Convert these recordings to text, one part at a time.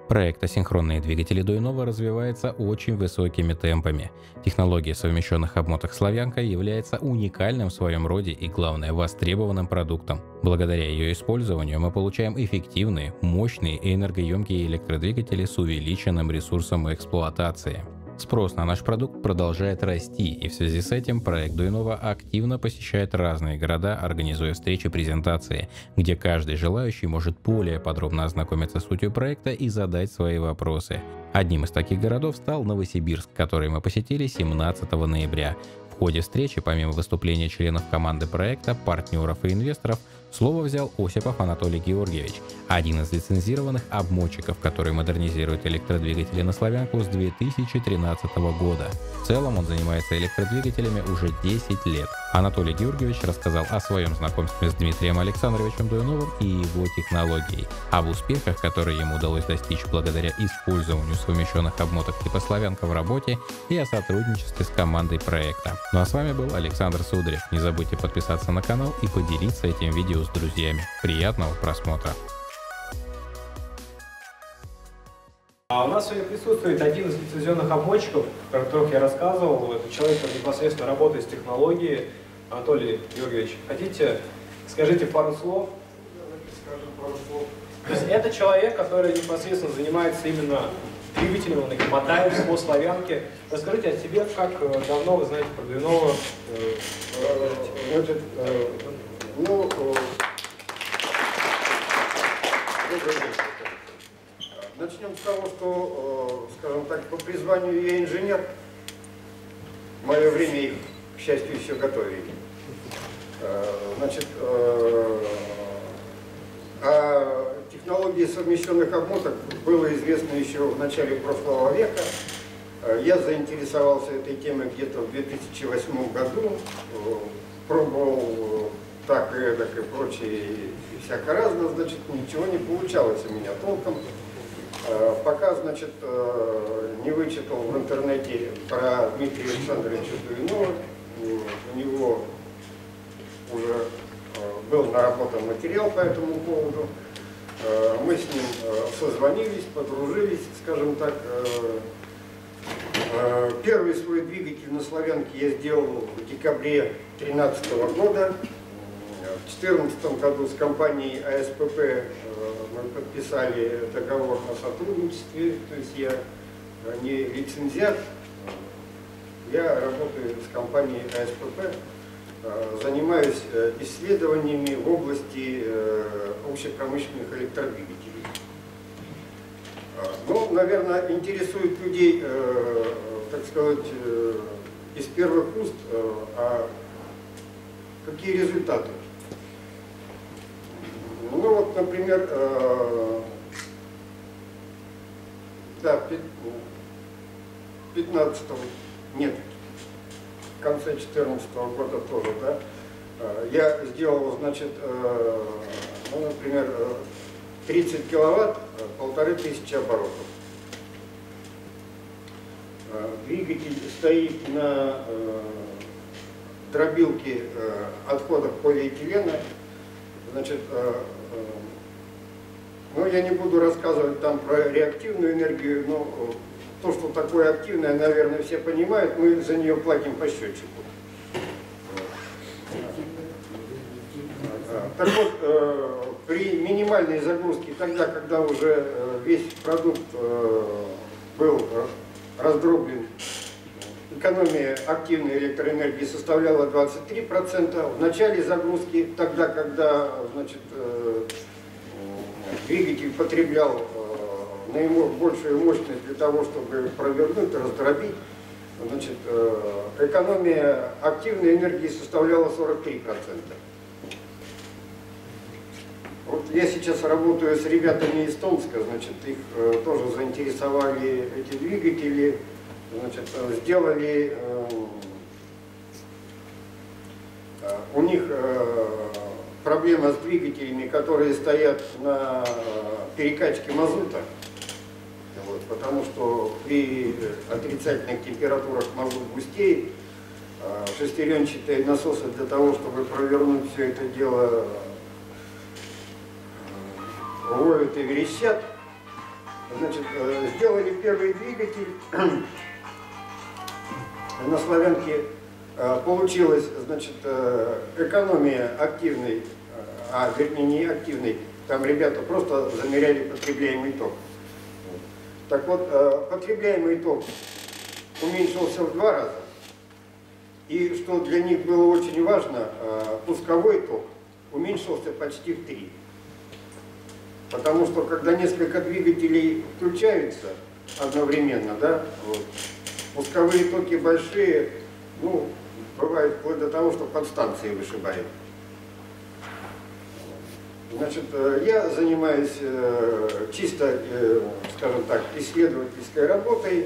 Проект асинхронные двигатели Дуйнова развивается очень высокими темпами. Технология совмещенных обмоток «Славянка» является уникальным в своем роде и, главное, востребованным продуктом. Благодаря ее использованию мы получаем эффективные, мощные и энергоемкие электродвигатели с увеличенным ресурсом эксплуатации. Спрос на наш продукт продолжает расти, и в связи с этим проект Дуйнова активно посещает разные города, организуя встречи и презентации, где каждый желающий может более подробно ознакомиться с сутью проекта и задать свои вопросы. Одним из таких городов стал Новосибирск, который мы посетили 17 ноября. В ходе встречи, помимо выступления членов команды проекта, партнеров и инвесторов, слово взял Осипов Анатолий Георгиевич, один из лицензированных обмотчиков, который модернизирует электродвигатели на Славянку с 2013 года. В целом он занимается электродвигателями уже 10 лет. Анатолий Георгиевич рассказал о своем знакомстве с Дмитрием Александровичем Дуйновым и его технологией, об успехах, которые ему удалось достичь благодаря использованию совмещенных обмоток типа Славянка в работе, и о сотрудничестве с командой проекта. Ну а с вами был Александр Сударев. Не забудьте подписаться на канал и поделиться этим видео с друзьями. Приятного просмотра! А у нас сегодня присутствует один из лицензионных обмотчиков, про которых я рассказывал. Это человек, который непосредственно работает с технологией. Анатолий Георгиевич, хотите, скажите пару слов? Скажем пару слов. То есть это человек, который непосредственно занимается именно двигателем, он их мотает по Славянке. Расскажите о себе, как давно вы знаете про Дуйнова? Начнем с того, что, скажем так, по призванию я инженер. В мое время их, к счастью, еще готовили. Значит, о технологии совмещенных обмоток было известно еще в начале прошлого века. Я заинтересовался этой темой где-то в 2008 году. Пробовал так и эдак и прочее, и всяко разно, значит, ничего не получалось у меня толком. Пока, значит, не вычитал в интернете про Дмитрия Александровича Дуйнова. У него уже был наработан материал по этому поводу. Мы с ним созвонились, подружились, скажем так. Первый свой двигатель на Славянке я сделал в декабре 2013 года. В 2014 году с компанией АСПП мы подписали договор о сотрудничестве, то есть я не лицензиат, я работаю с компанией АСПП, занимаюсь исследованиями в области общепромышленных электродвигателей. Ну, наверное, интересует людей, так сказать, из первых уст, какие результаты. Ну вот, например, да, 15-го, нет, в конце 2014 года тоже, да, я сделал, значит, ну, например, 30 киловатт, 1500 оборотов. Двигатель стоит на дробилке отходов полиэтилена. Значит, ну, я не буду рассказывать там про реактивную энергию, но то, что такое активное, наверное, все понимают, мы за нее платим по счетчику. Так вот, при минимальной загрузке, тогда, когда уже весь продукт был раздроблен, экономия активной электроэнергии составляла 23%. В начале загрузки, тогда, когда, значит, двигатель потреблял наибольшую мощность для того, чтобы провернуть, раздробить, значит, экономия активной энергии составляла 43%. Вот я сейчас работаю с ребятами из Томска, значит, их тоже заинтересовали эти двигатели. Значит, сделали, у них проблема с двигателями, которые стоят на перекачке мазута, вот, потому что при отрицательных температурах мазут густеет, шестеренчатые насосы для того, чтобы провернуть все это дело, воют и верещат. Значит, сделали первый двигатель. На Славянке получилась, значит, экономия активной, вернее не активной, там ребята просто замеряли потребляемый ток. Так вот, потребляемый ток уменьшился в 2 раза. И что для них было очень важно, пусковой ток уменьшился почти в 3. Потому что когда несколько двигателей включаются одновременно, да, вот, пусковые токи большие, ну, бывает вплоть до того, что подстанции вышибает. Значит, я занимаюсь чисто, скажем так, исследовательской работой.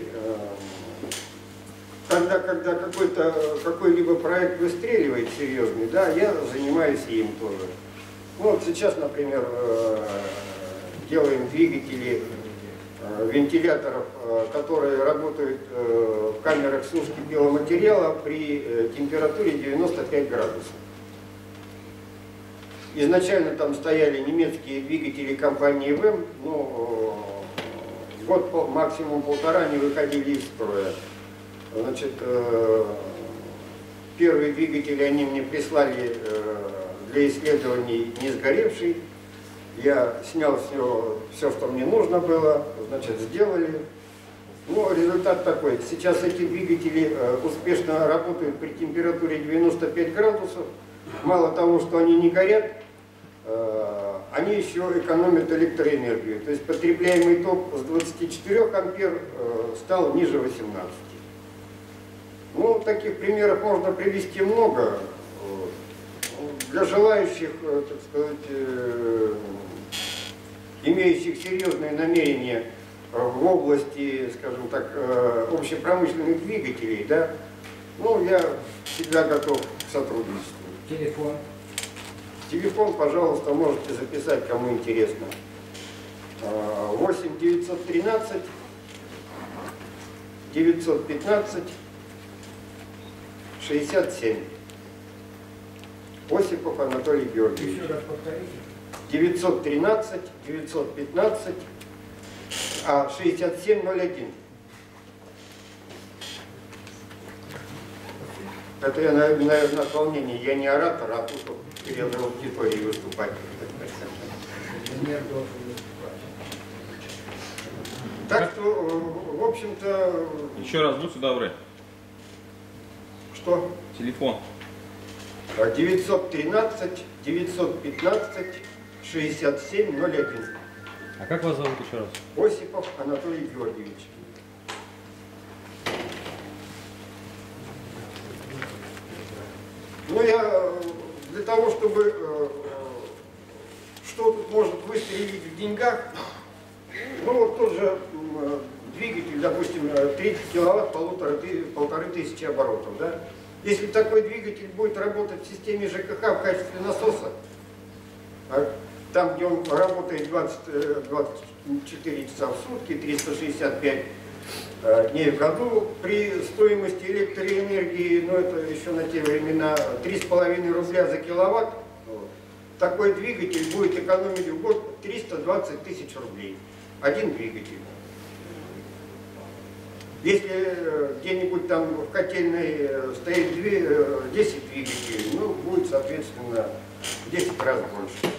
Когда какой-либо проект выстреливает серьезный, да, я занимаюсь им тоже. Ну, вот сейчас, например, делаем двигатели вентиляторов, которые работают в камерах сушки биоматериала при температуре 95 градусов. Изначально там стояли немецкие двигатели компании ВЭМ, но год, максимум 1,5 не выходили из строя. Значит, первые двигатели они мне прислали для исследований не сгоревший. Я снял все, что мне нужно было, значит, сделали. Ну, результат такой. Сейчас эти двигатели успешно работают при температуре 95 градусов. Мало того, что они не горят, они еще экономят электроэнергию. То есть потребляемый ток с 24 ампер стал ниже 18. Ну, таких примеров можно привести много. Для желающих, так сказать, имеющих серьезные намерения в области, скажем так, общепромышленных двигателей, да, ну, я всегда готов к сотрудничеству. Телефон. Телефон, пожалуйста, можете записать, кому интересно. 8 913 915 67. Осипов Анатолий Георгиевич. Еще раз повторите. 913 915 6701. Это я, наверное, от волнения. Я не оратор, а тут перед аудиторией выступать. Так что, в общем-то... Еще раз, будь сюда врать. Что? Телефон. 913 915 6701. А как вас зовут еще раз? Осипов Анатолий Георгиевич. Ну, я для того, чтобы что тут может выстрелить в деньгах, ну, вот тот же двигатель, допустим, 30 киловатт, 1500 оборотов, да? Если такой двигатель будет работать в системе ЖКХ в качестве насоса, там, где он работает 24 часа в сутки, 365 дней в году, при стоимости электроэнергии, ну это еще на те времена, 3,5 рубля за киловатт, такой двигатель будет экономить в год 320 тысяч рублей. Один двигатель. Если где-нибудь там в котельной стоит 10 двигателей, ну, будет, соответственно, в 10 раз больше.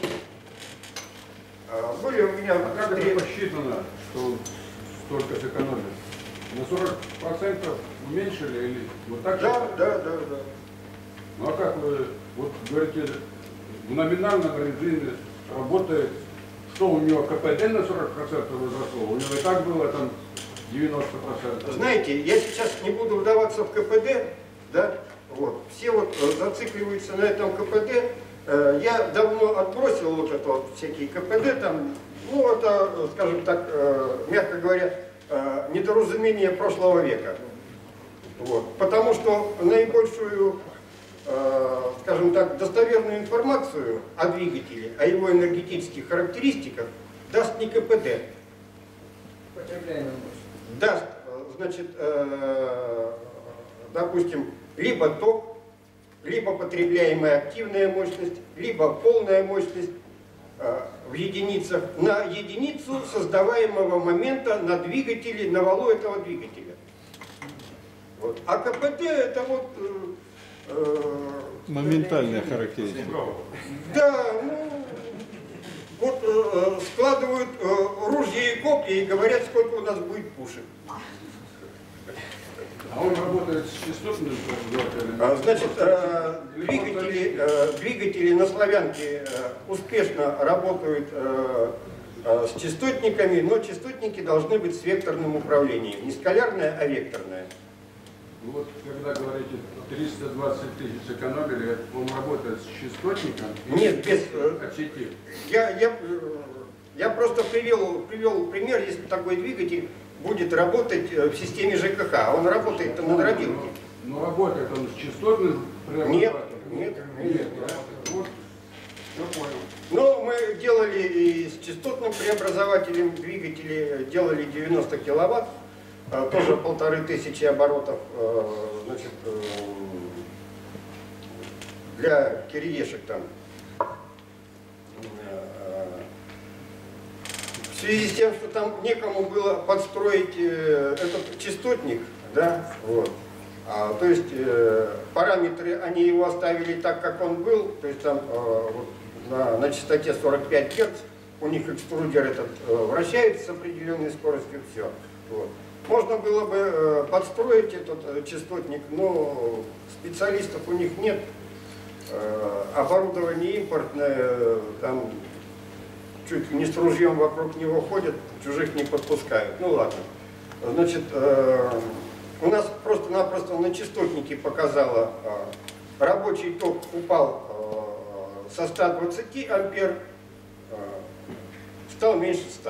Были у меня... А как это посчитано, что столько сэкономят? На 40% уменьшили или вот так? Да. Ну а как вы, вот говорите, в номинальном режиме работает, что у него КПД на 40% возросло? У него и так было там 90%. Знаете, я сейчас не буду вдаваться в КПД, да, вот, все вот зацикливаются на этом КПД. Я давно отбросил вот это вот всякие КПД там, ну это, скажем так, мягко говоря, недоразумение прошлого века. Вот, потому что наибольшую, скажем так, достоверную информацию о двигателе, о его энергетических характеристиках даст не КПД. Потребляемая мощность. Даст, значит, допустим, либо ток, либо потребляемая активная мощность, либо полная мощность. в единицах на единицу создаваемого момента на двигателе, на валу этого двигателя. Вот. А КПД это вот... моментальная характеристика. Да, ну, вот складывают ружья и копья и говорят, сколько у нас будет пушек. А он работает с частотным двигателем? Значит, двигатели на Славянке успешно работают с частотниками, но частотники должны быть с векторным управлением. Не скалярное, а векторное. Вот когда говорите 320 тысяч сэкономили, он работает с частотником? Нет, без... От сети? Я просто привел пример, если такой двигатель будет работать в системе ЖКХ, а он работает на дробилке. Но работает он с частотным преобразователем? Нет. Да? Вот, я понял. Но мы делали и с частотным преобразователем двигатели, делали 90 киловатт, тоже 1500 оборотов, значит, для кириешек там. В связи с тем, что там некому было подстроить этот частотник, да, вот. То есть параметры, они его оставили так, как он был, то есть там вот, на частоте 45 Гц, у них экструдер этот вращается с определенной скоростью, все. Вот. Можно было бы подстроить этот частотник, но специалистов у них нет, оборудование импортное, там чуть ли не с ружьем вокруг него ходят, чужих не подпускают. Ну ладно. Значит, у нас просто-напросто на частотнике показало, рабочий ток упал со 120 ампер, стал меньше 100.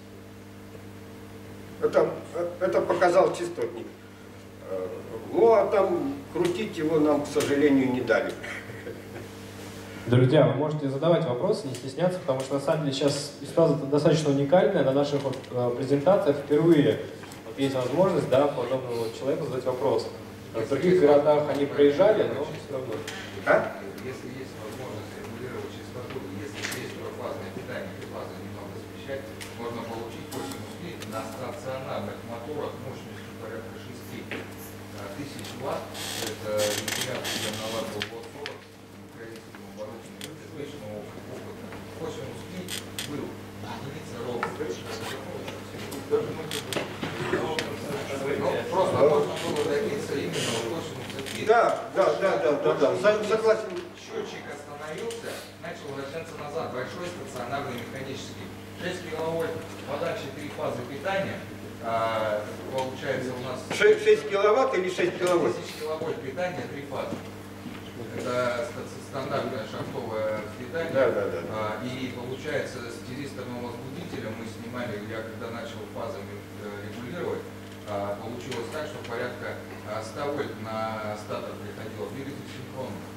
Это показал частотник. Ну а там крутить его нам, к сожалению, не дали. Друзья, вы можете задавать вопросы, не стесняться, потому что на самом деле сейчас ситуация достаточно уникальная. На наших презентациях впервые есть возможность, да, подобному человеку задать вопрос. В других городах они проезжали, но все равно. Если есть возможность регулировать частоту, если есть трехфазное питание, трифазы немного смещать, можно получить 8 узлей на стационарных моторах мощностью порядка 6000 Вт. Это вентиляция на ватт 40 украинским оборудованием безвечного опыта. 8 узлей был единица ровно. Просто можно было добиться именно 8 узлей. Да, согласен. Счетчик остановился, начал вращаться назад. Большой стационарный механический. 6 киловольт подачи 3 фазы питания. Получается у нас 6 киловатт или 6 киловольт? 1000 киловольт питания 3 фазы. Это стандартное шахтовое питание. Да. И получается с тиристорным возбудителем мы снимали, я когда начал фазами регулировать, получилось так, что порядка 100 вольт на статор приходило. Двигатель синхронный.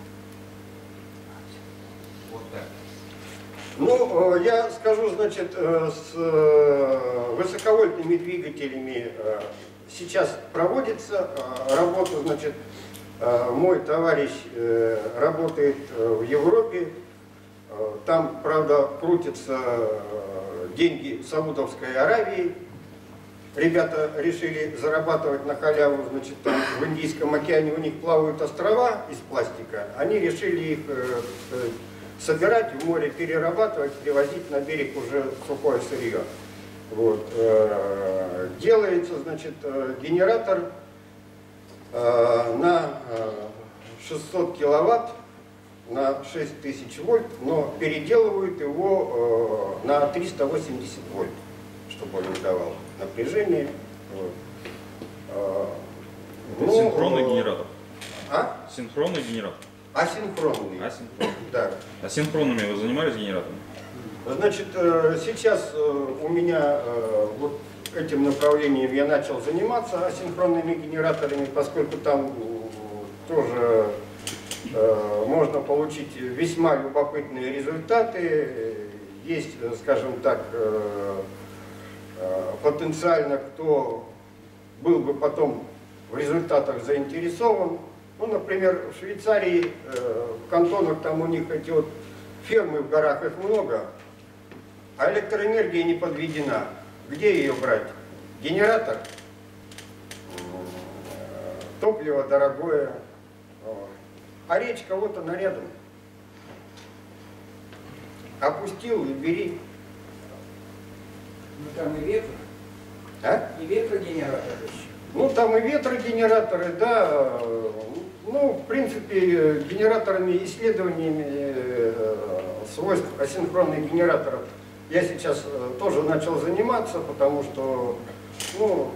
Вот так. Ну, я скажу, значит, с высоковольтными двигателями сейчас проводится работа, значит, мой товарищ работает в Европе, там, правда, крутятся деньги Саудовской Аравии. Ребята решили зарабатывать на халяву, значит, там в Индийском океане у них плавают острова из пластика, они решили их собирать в море, перерабатывать, привозить на берег уже сухое сырье. Вот. Делается, значит, генератор на 600 киловатт, на 6000 вольт, но переделывают его на 380 вольт, чтобы он не давал напряжение. Вот. Это синхронный генератор? Синхронный генератор? Асинхронный. Да. Асинхронными вы занимались генераторами? Значит, сейчас у меня вот этим направлением я начал заниматься асинхронными генераторами, поскольку там тоже можно получить весьма любопытные результаты. Есть, скажем так, потенциально, кто был бы потом в результатах заинтересован. Ну, например, в Швейцарии, в кантонах, там у них эти вот фермы в горах, их много. а электроэнергия не подведена. Где ее брать? Генератор? Топливо дорогое. А речка вот она рядом. Опустил и бери. Ну там и ветер. А? И ветрогенераторы еще. Ну, там и ветрогенераторы, да. Ну, в принципе, генераторами, исследованиями свойств асинхронных генераторов я сейчас тоже начал заниматься, потому что, ну,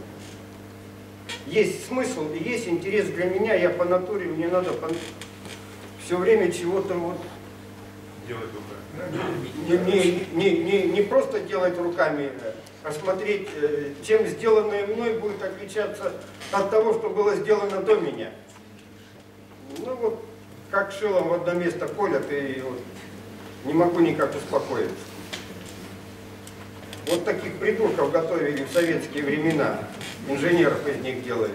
есть смысл и есть интерес для меня. Я по натуре, мне надо все время чего-то вот Делать руками. не просто делать руками, а смотреть, чем сделанное мной будет отличаться от того, что было сделано до меня. Ну вот, как шилом в одно место колят, и вот не могу никак успокоиться. Вот таких придурков готовили в советские времена, инженеров из них делали.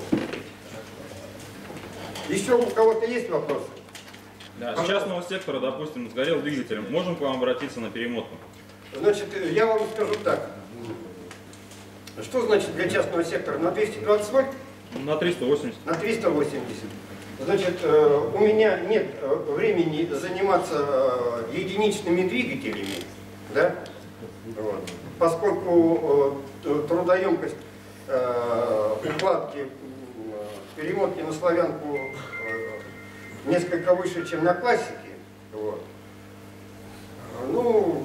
Еще у кого-то есть вопросы? Да, с частного сектора, допустим, сгорел двигатель. Можем к вам обратиться на перемотку? Значит, я вам скажу так. Что значит для частного сектора? На 220 вольт? На 380. На 380. Значит, у меня нет времени заниматься единичными двигателями, да? Вот. Поскольку трудоемкость укладки перемотки на славянку несколько выше, чем на классике. Вот. Ну,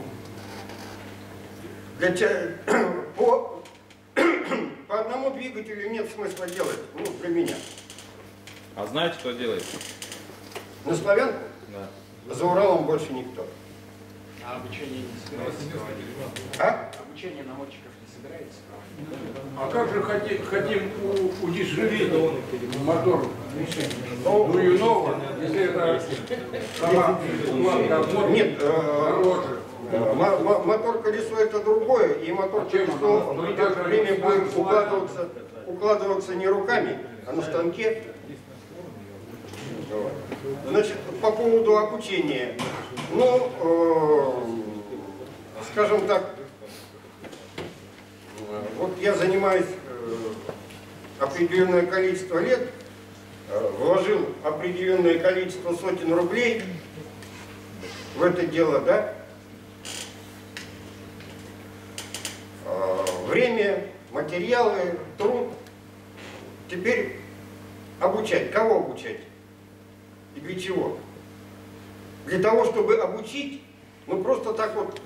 по одному двигателю нет смысла делать, ну, для меня. А знаете, кто делает? На славянку? Да. За Уралом больше никто. А обучение не собираетесь проводить? А? Обучение наводчиков не собираетесь проводить? А как же хотим удешевить мотор Дуюнова, если это сама укладка обмотки Нет, дороже? мотор колесо это другое, и мотор колесо в идет время будет укладываться не руками, а на станке. Значит, по поводу обучения, ну, скажем так, вот я занимаюсь определенное количество лет, вложил определенное количество сотен рублей в это дело, да? Время, материалы, труд. Теперь обучать. Кого обучать? И для чего? Для того, чтобы обучить, ну просто так вот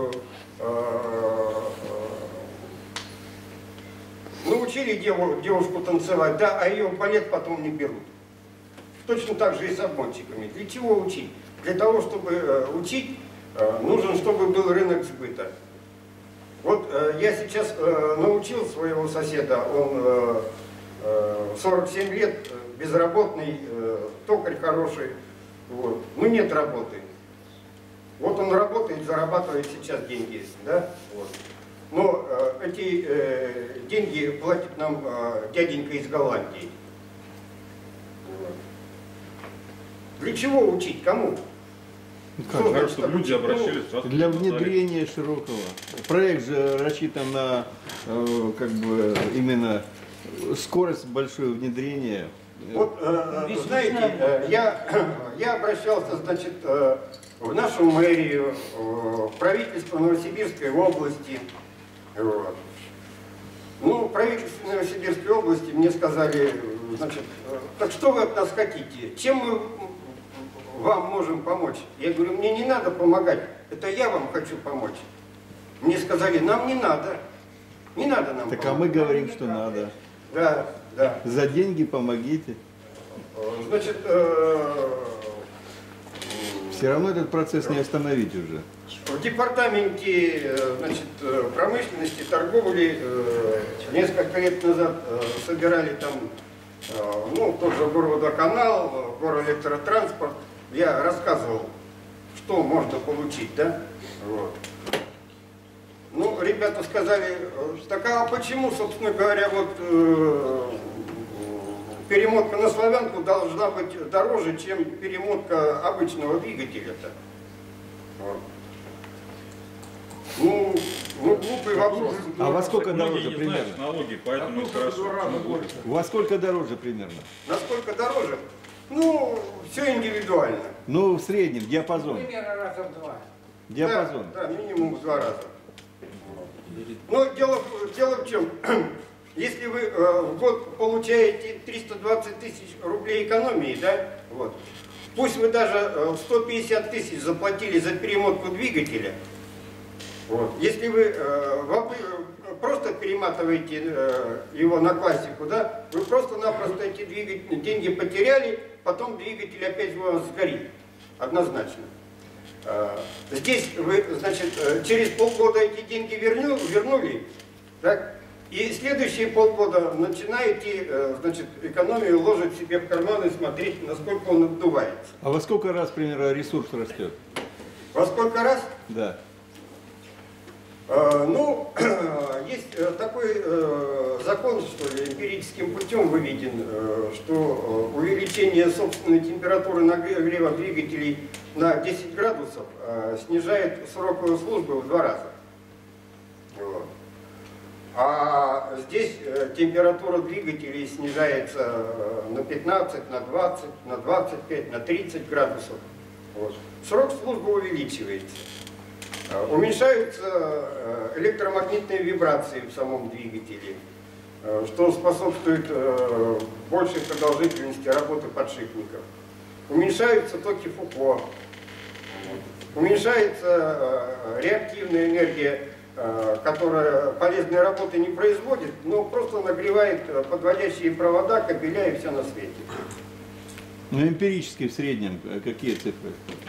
научили девушку танцевать, да, а ее в балет потом не берут. Точно так же и с обмотчиками. Для чего учить? Для того, чтобы учить, нужен, чтобы был рынок сбыта. Вот я сейчас научил своего соседа, он 47 лет, безработный, токарь хороший, вот. Ну нет работы. Вот он работает, зарабатывает сейчас деньги, да? Вот. Но эти деньги платит нам дяденька из Голландии. Вот. Для чего учить? Кому? Как, значит, чтобы люди обращались сразу. Для внедрения широкого. Проект же рассчитан на как бы именно скорость большое внедрения. Вот, знаете, я обращался, значит, в нашу мэрию, в правительство Новосибирской области. Вот. Ну, правительство Новосибирской области мне сказали, значит, так что вы от нас хотите? Чем мы вам можем помочь? Я говорю, мне не надо помогать, это я вам хочу помочь. Мне сказали, нам не надо. Не надо нам Так помогать. а мы говорим, что надо. Да, да. За деньги помогите. Значит, Все равно этот процесс не остановить уже. в департаменте, значит, промышленности, торговли несколько лет назад собирали там, ну, тот же горводоканал, горэлектротранспорт. Я рассказывал, что можно получить, да? Вот. Ну, ребята сказали, так а почему, собственно говоря, вот перемотка на славянку должна быть дороже, чем перемотка обычного двигателя-то? Вот. Ну, глупый вопрос. А во сколько Многие дороже не знают примерно? налоги, поэтому их хорошо. Во сколько дороже примерно? Насколько дороже? Ну, все индивидуально. Ну, в среднем, диапазон. Примерно раза в 2. Диапазон. Да, минимум в 2 раза. Но дело в чем? Если вы в год получаете 320 тысяч рублей экономии, да, вот, пусть вы даже 150 тысяч заплатили за перемотку двигателя, вот, если вы просто перематываете его на классику, да, вы просто-напросто эти деньги потеряли, потом двигатель опять у вас сгорит, однозначно. Здесь вы, значит, через полгода эти деньги вернули, так, и следующие полгода начинаете, значит, экономию ложить себе в карман и смотреть, насколько он отдувается. А во сколько раз примерно ресурс растет? Во сколько раз? Да. Ну, есть такой закон, что ли, эмпирическим путем выведен, что увеличение собственной температуры нагрева двигателей на 10 градусов снижает срок службы в 2 раза. Вот. А здесь температура двигателей снижается на 15, на 20, на 25, на 30 градусов. Вот. Срок службы увеличивается. Уменьшаются электромагнитные вибрации в самом двигателе, что способствует большей продолжительности работы подшипников. Уменьшаются токи Фуко, уменьшается реактивная энергия, которая полезной работы не производит, но просто нагревает подводящие провода, кабеля и все на свете. Ну, эмпирически в среднем какие цифры?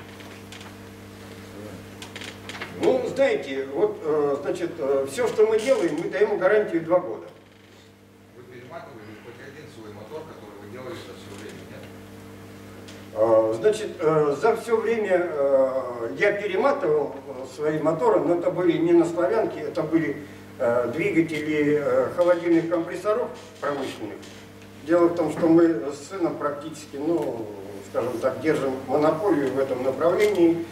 Ну, знаете, вот, значит, все, что мы делаем, мы даем гарантию 2 года. Вы перематывали хоть один свой мотор, который вы делали за все время, нет? Значит, за все время я перематывал свои моторы, но это были не на Славянке, это были двигатели холодильных компрессоров промышленных. Дело в том, что мы с сыном практически, ну, скажем так, держим монополию в этом направлении.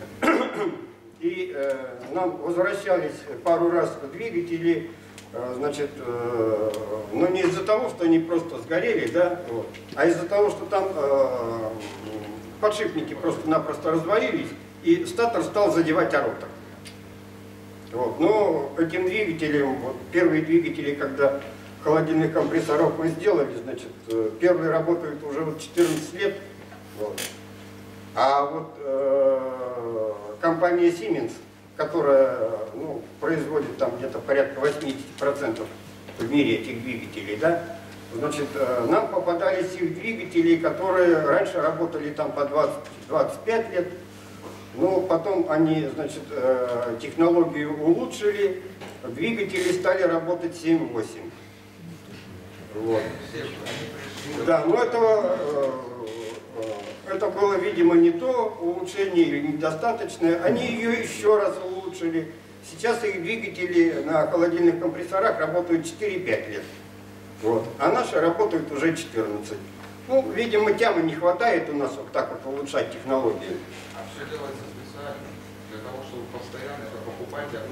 И нам возвращались пару раз двигатели, значит, но не из-за того, что они просто сгорели, да, вот, а из-за того, что там подшипники просто-напросто развалились, и статор стал задевать ротор. Вот. Но этим двигателем, вот, первые двигатели, когда холодильных компрессоров мы сделали, значит, первые работают уже вот 14 лет. Вот. А вот компания Siemens, которая, ну, производит там где-то порядка 80% в мире этих двигателей, да, значит, нам попадались их двигатели, которые раньше работали там по 20-25 лет, но потом они, значит, технологию улучшили, двигатели стали работать 7-8. Вот. Да, но это было, видимо, не то улучшение или недостаточное. Они ее еще раз улучшили. Сейчас их двигатели на холодильных компрессорах работают 4-5 лет. Вот. А наши работают уже 14. Ну, видимо, тямы не хватает у нас вот так вот улучшать технологии. А все делается специально, для того, чтобы постоянно это покупать.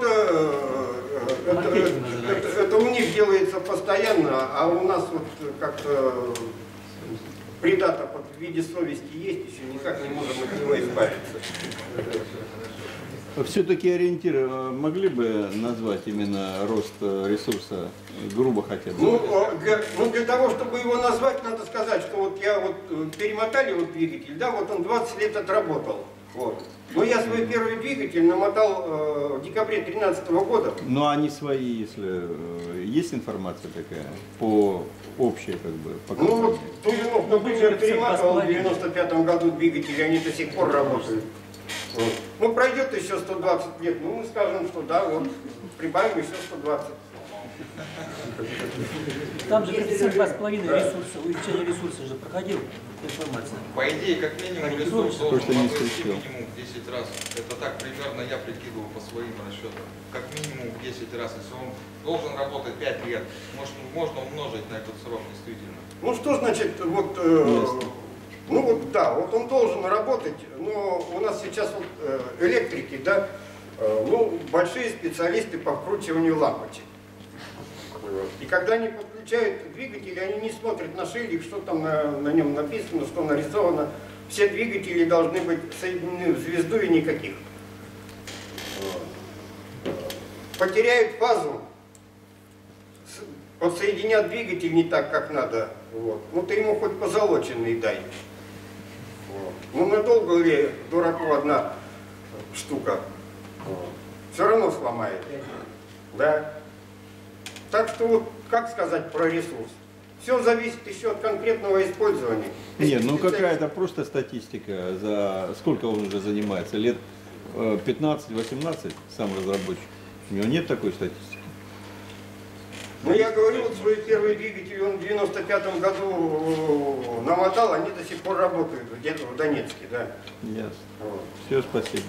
Ну, это у них делается постоянно, а у нас вот как-то придаток вот в виде совести есть, еще никак не можем от него избавиться. Все-таки ориентиры могли бы назвать именно рост ресурса, грубо хотя бы? Ну, для того, чтобы его назвать, надо сказать, что вот я вот перемотали вот двигатель, да, вот он 20 лет отработал. Вот. Но я свой первый двигатель намотал в декабре 2013 года. Ну, они свои, если есть информация такая, по общей, как бы, по ну, вот Тулинов, например, перематывал в 95 году двигатели, они до сих пор работают. Вот. Ну, пройдет еще 120 лет, ну, мы скажем, что да, вот, прибавим еще 120. Там же коэффициент 2,5 ресурса, увеличение ресурса же проходил информация. По идее, как минимум ресурс должен возрасти минимум в 10 раз. Это так примерно я прикидываю по своим расчетам. Как минимум в 10 раз. Если он должен работать 5 лет, можно умножить на этот срок действительно. Ну что значит, вот, ну вот да, вот он должен работать, но у нас сейчас вот электрики, да, ну, большие специалисты по вкручиванию лампочек. И когда они подключают двигатели, они не смотрят на шильдик, что там на нем написано, что нарисовано. Все двигатели должны быть соединены в звезду и никаких. Потеряют фазу, подсоединят двигатель не так, как надо. Вот. Ну ты ему хоть позолоченный дай. Вот. Ну надолго ли дураку одна штука? Вот. Все равно сломает. Да? Так что вот, как сказать про ресурс? Все зависит еще от конкретного использования. Нет, ну какая-то просто статистика. За сколько он уже занимается? Лет 15-18 сам разработчик? У него нет такой статистики? Ну я говорил, вот свой первый двигатель он в 95-м году намотал, они до сих пор работают где-то в Донецке, да. Ясно. Вот. Все, спасибо.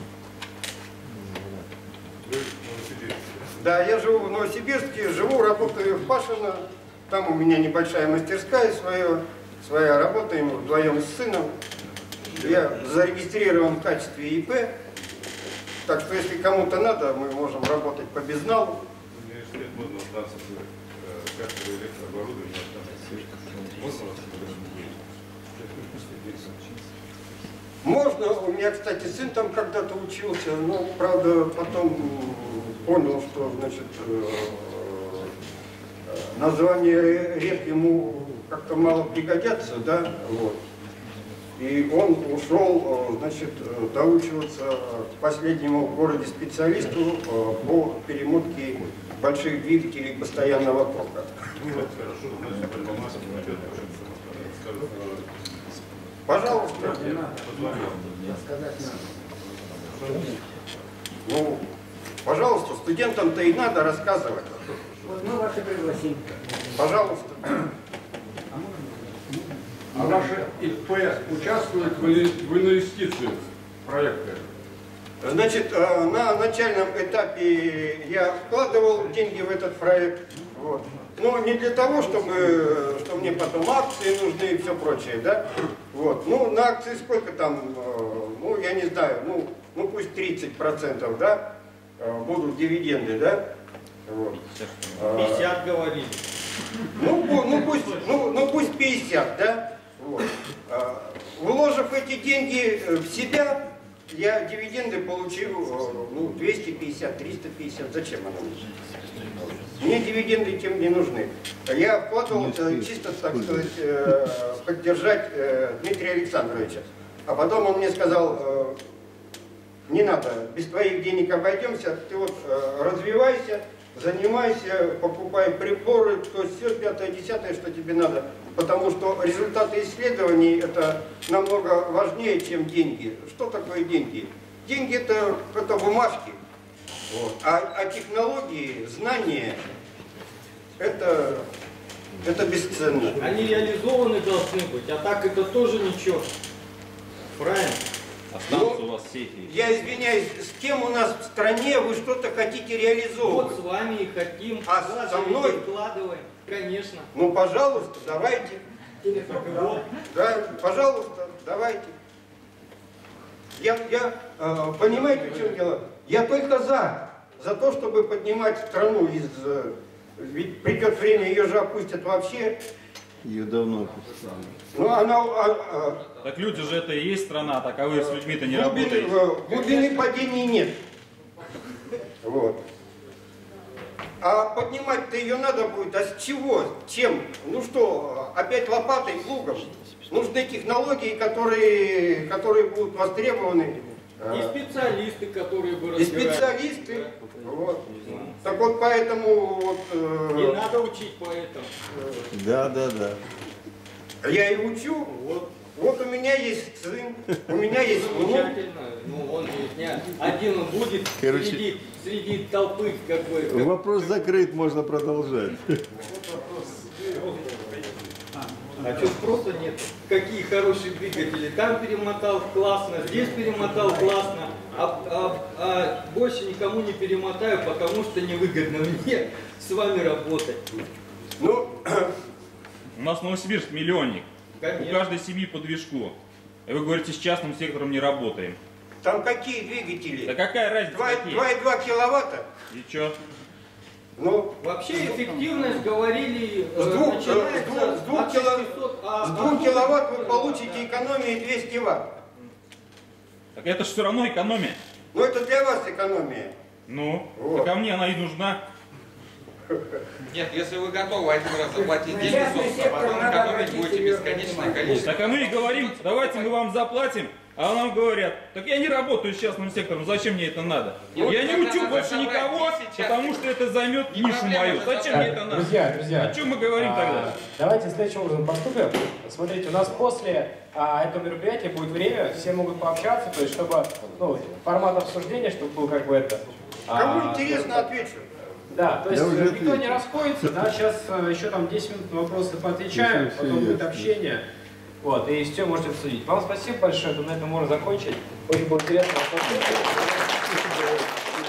Да, я живу в Новосибирске, живу, работаю в Пашино. Там у меня небольшая мастерская своя, работаем вдвоем с сыном. Я зарегистрирован в качестве ИП. Так что если кому-то надо, мы можем работать по безналу. Можно остаться как электрооборудование. Можно, у меня, кстати, сын там когда-то учился, но, правда, потом понял, что, значит, названия рек ему как-то мало пригодятся, да, вот. И он ушел, значит, доучиваться к последнему в городе специалисту по перемотке больших двигателей постоянного тока. Пожалуйста. Ну, пожалуйста, студентам-то и надо рассказывать. Вот мы ваши пригласим. Пожалуйста. А ваши ИП участвуют в инвестициях проекта? Значит, на начальном этапе я вкладывал деньги в этот проект. Вот. Но не для того, что мне потом акции нужны и все прочее, да? Вот. Ну, на акции сколько там, ну, я не знаю, ну пусть 30%, да, будут дивиденды, да? Вот. 50 говорили. Ну пусть 50, да? Вот. Вложив эти деньги в себя, я дивиденды получил, ну, 250, 350, зачем оно мне? Мне дивиденды тем не нужны. Я вкладывал чисто, так сказать, поддержать Дмитрия Александровича. А потом он мне сказал, не надо, без твоих денег обойдемся, ты вот развивайся, занимайся, покупай приборы, то есть все, 5-10, что тебе надо. Потому что результаты исследований это намного важнее, чем деньги. Что такое деньги? Деньги это бумажки. Вот. А технологии, знания это бесценно. Они реализованы должны быть, а так это тоже ничего. Правильно? Останутся у вас сейфы. Я извиняюсь, с кем у нас в стране вы что-то хотите реализовывать? Вот с вами и хотим. А со мной? Вкладываем, конечно. Ну, пожалуйста, давайте. Да, пожалуйста, давайте. Понимаете, в чем дело? Я только за то, чтобы поднимать страну из... Ведь придет время, ее же опустят вообще. Ее давно опустили. Ну, она... Так люди же это и есть страна, так а вы с людьми-то не работаете. Глубины падений нет. Вот. А поднимать-то ее надо будет, а с чего? Чем? Ну что, опять лопатой, плугом? Нужны технологии, которые будут востребованы. И специалисты, которые бы И специалисты. Вот. Так вот поэтому... Вот, не надо учить поэтому. Да. Я и учу. Вот у меня есть сын, у меня есть внук. Замечательно. Ну, он не один он будет среди толпы какой. Вопрос закрыт, можно продолжать. А что спроса нет? Какие хорошие двигатели. Там перемотал классно, здесь перемотал классно, а больше никому не перемотаю, потому что невыгодно мне с вами работать. Ну, у нас Новосибирск миллионник. Конечно. У каждой семьи по движку. И вы говорите, с частным сектором не работаем. Там какие двигатели? Да какая разница? 2,2 киловатта. И чё? Ну, вообще эффективность, говорили, с 2 600, киловатт вы получите экономии 200 ватт. Так это же все равно экономия. Ну это для вас экономия. Ну, вот. Так а мне она и нужна. Нет, если вы готовы один раз заплатить деньги, собственно, потом экономить будете бесконечное количество. Так а мы и говорим, давайте мы вам заплатим, а нам говорят, так я не работаю с частным сектором, зачем мне это надо? Я не учу больше никого, потому что это займет нишу мою. Зачем мне это надо? Друзья, о чем мы говорим тогда? Давайте следующим образом поступим. Смотрите, у нас после этого мероприятия будет время, все могут пообщаться, то есть чтобы формат обсуждения, чтобы был как бы это. Кому интересно, отвечу. Да, то есть никто не расходится, да, сейчас еще там 10 минут на вопросы поотвечаем, потом будет общение, вот, и все можете обсудить. Вам спасибо большое, на этом можно закончить, очень было интересно.